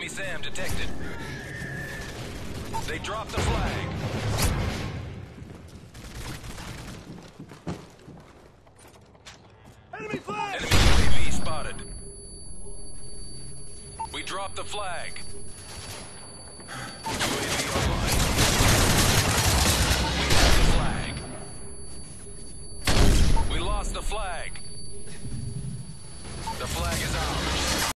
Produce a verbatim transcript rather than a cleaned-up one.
SAM detected. They dropped the flag. Enemy flag! Enemy U A V spotted. We dropped the flag. U A V